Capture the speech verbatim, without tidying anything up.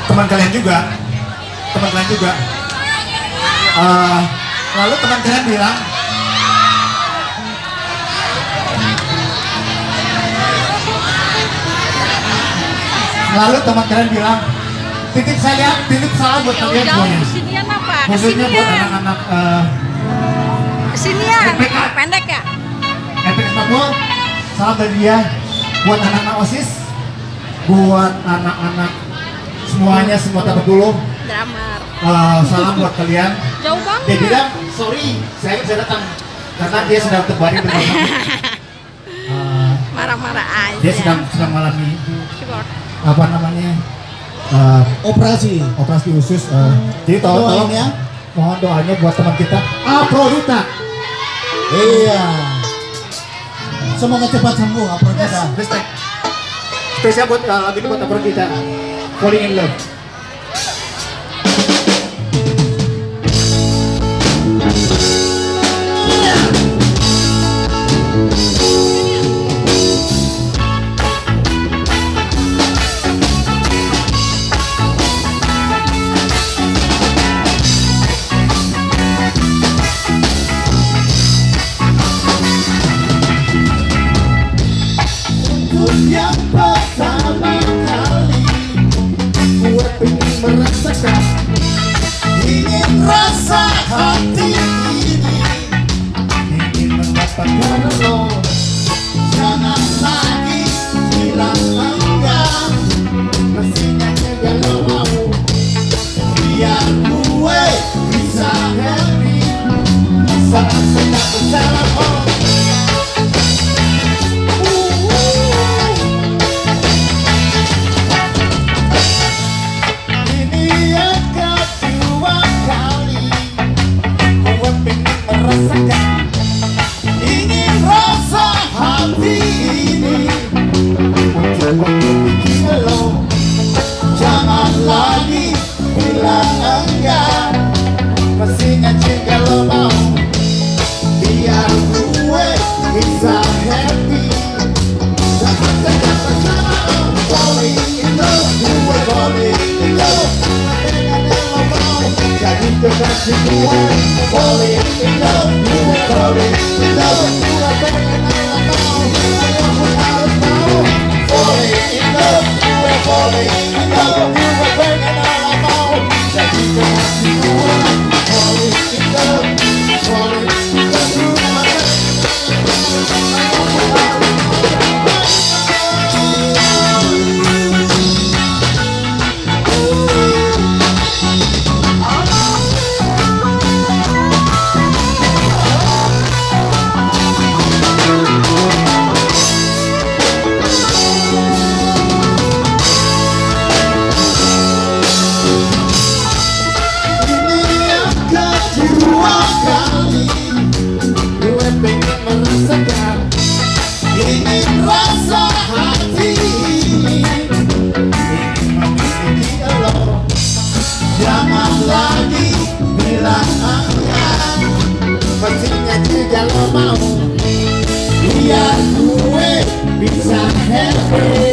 teman kalian juga, teman kalian juga. Uh, lalu teman kalian bilang, lalu teman kalian bilang, titip saya, titip salam buat kalian semuanya. Kesinian apa? Khususnya buat anak-anak uh, kesinian, pendek ya? R P K Makmur, salam dari dia buat anak-anak OSIS, buat anak-anak semuanya, semua tamu dulu. Drummer. Uh, salam buat kalian. Jauh banget. Dia bilang, sorry, saya bisa datang karena dia sedang terbaring bersama. Uh, Marah-marah aja. dia sedang sedang mengalami Keyboard. apa namanya uh, Operasi. operasi khusus. Uh, jadi tolong tolong ya, mohon doanya buat teman kita Afrodita. Iya. Semoga cepat sembuh Afrodita. Yes, respect. Spesial buat uh, lagu ini buat Afrodita. Falling in love. Yang pertama kali gue pengen merasakan, ingin rasa hati ini, ingin mendapatkan lo. Jangan lagi bilang enggak, mestinya juga lo mau, biar gue bisa happy saat sedang berjalan. Oh, ingin rasa hati ini untuk bikin lo. Jangan lagi bilang enggak, mestinya juga lo mau, biar gue bisa happy. Jangan saja bersama lo, falling in love, gue falling in love. Dengan lo mau jadi kekasih gue, falling in love, gue falling in love. Gue pengen lo mau, ayo pun harus mau, falling in love, gue falling in love. Gue pengen lo mau jadi kekasih gue, falling in love, falling in love. Ingin rasa hati ini, ingin memiliki lo. Jangan lagi bilang enggak, mestinya juga lo mau, biar gue bisa happy.